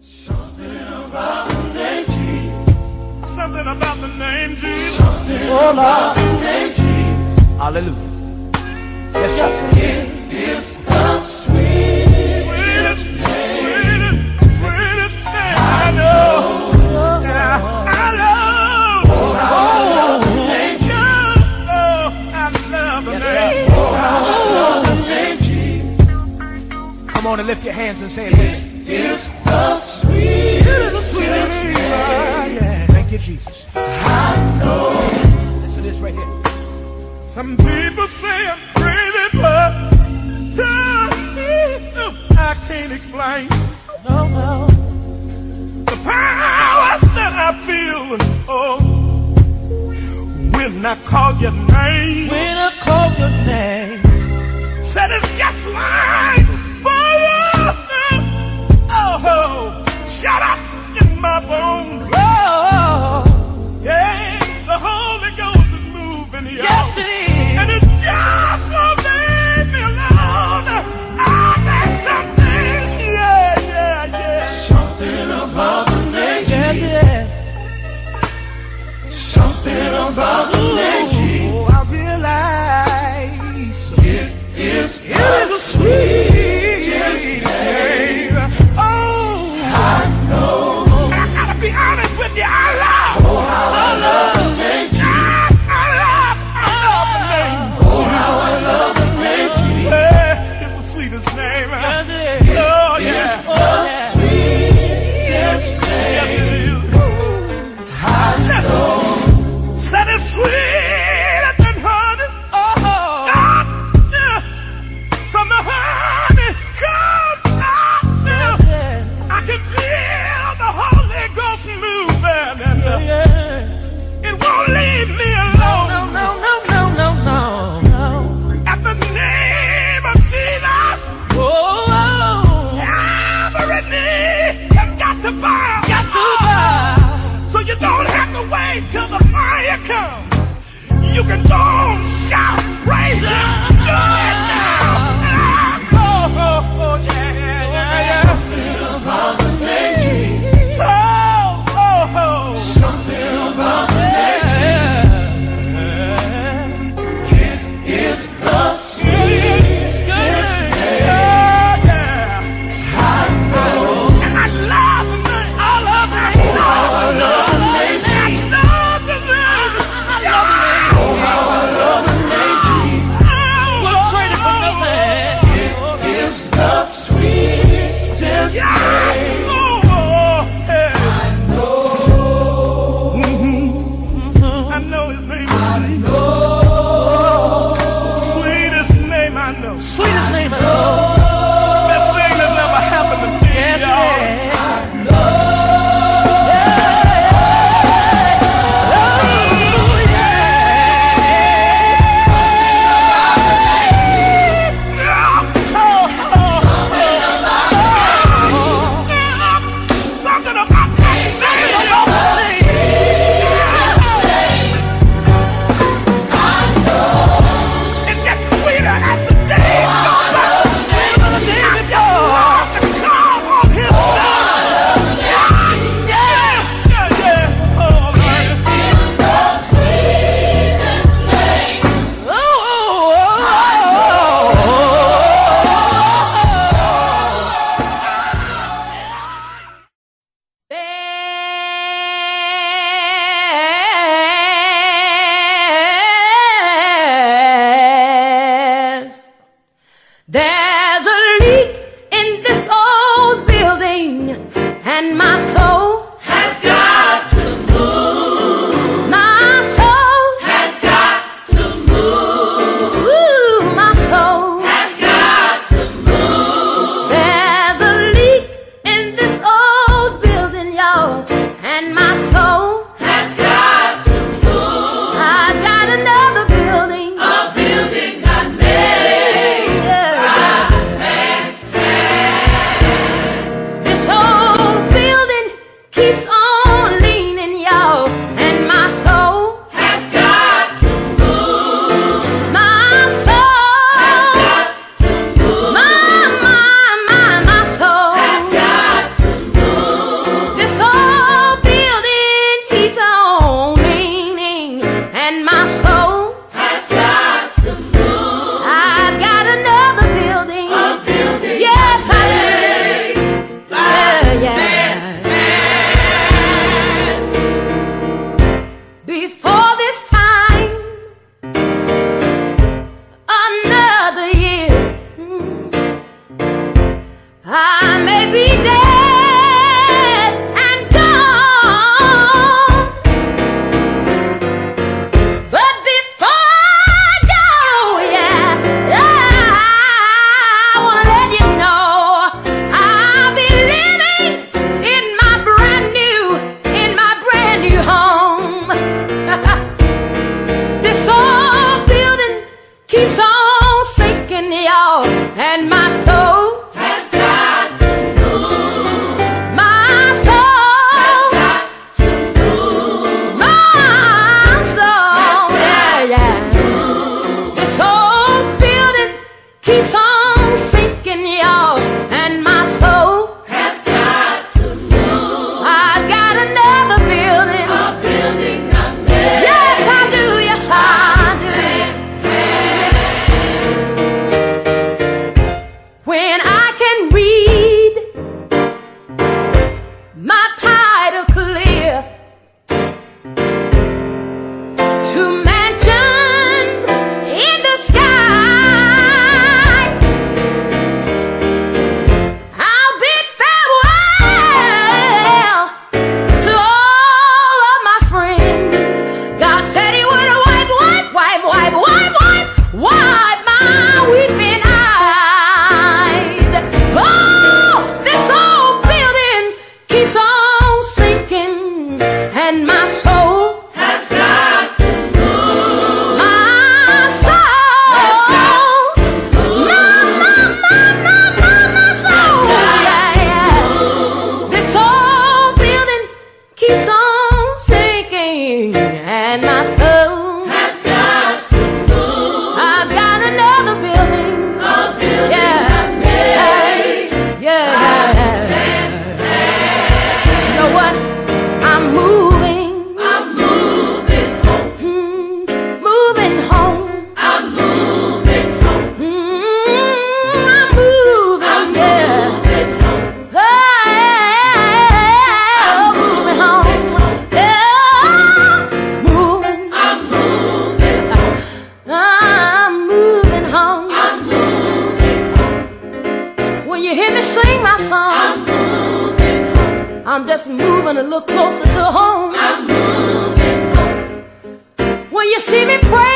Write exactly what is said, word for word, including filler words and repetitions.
Something about the name Jesus. Something about the name Jesus. Something oh, about the name Jesus. Hallelujah. Yes, yes. It is the sweetest, sweetest name. Sweetest, sweetest name. I know. Yeah, I love. Oh, I love the name Jesus. Oh, I love the name. Oh, I love the name Jesus. Come on and lift your hands and say it with me. It is the sweetest, sweetest name. Yeah. Thank you, Jesus. I know. Listen to this right here. Some people say I'm crazy, but I can't explain. No, no. The power that I feel, oh, when I call your name. When I call your name. Said it's just like fire. Oh, shut up in my bones. Oh, yeah, the Holy Ghost is moving here. Yes, it is. And it just won't leave me alone. Ah, there's something, yeah, yeah, yeah. Something about the name Yes, Jesus. yes. Something about the name Jesus. Oh, I realize It is it is a sweet name. Oh, I know. I gotta be honest with you. I love. Oh, how I love the name Jesus. I, I love. I love the name. Oh, how I love the name Jesus. Yeah, it's the sweetest name. Oh, yeah. The sweetest name. Yes, it is. I know. Said it's sweeter than honey. Oh, ah, yeah. From the honey comes out. Yeah. I can feel the Holy Ghost moving, and uh, it won't leave me alone. No, no, no, no, no, no, no. At the name of Jesus, oh, every knee has got to bow. Got to bow. So you don't have to wait till the fire comes. You can go on, shout, praise Him, do it now. Ah, oh, oh, oh, yeah, yeah, yeah, yeah. Something about the name Jesus. Oh, oh, oh. Something about the name Jesus. It is the sweetest name. I know. And I love the name. I love the name. Oh, how I love the name Jesus. I love the name. I love the name. Oh, how I love the name Jesus. Oh, Lord. may be dead and gone, but before I go, yeah, I wanna let you know I'll be living in my brand new, in my brand new home. This old building keeps on sinking, y'all, and my soul Has got to move. My soul, Got to move. my soul, yeah, yeah. This old building keeps on sinking, y'all, and my soul, Has got to move. I've got another building. A building of men. Yes, I do, yes, I do. When I can read my title clear to mansions in the sky, I'll bid farewell to all of my friends. God said He would wipe, wipe, wipe, wipe, wipe, wipe, wipe my weeping eyes. Oh, this old building keeps on sinking, and my soul, Has got to move. my soul, my, my, my, my, my, my soul, yeah, yeah. This old building keeps on sinking, and my soul, Has got to move. I've got another building, A building yeah, of men. yeah, yeah. You know what? I'm moving, I'm moving home. mm, moving home, I'm moving home. mm, I'm moving, I'm yeah. moving home. Oh, moving home, yeah, moving, I'm moving home. I'm moving home. I'm moving home. When you hear me sing my song, I'm moving home. I'm just moving a little closer to home. I'm moving home. When you see me pray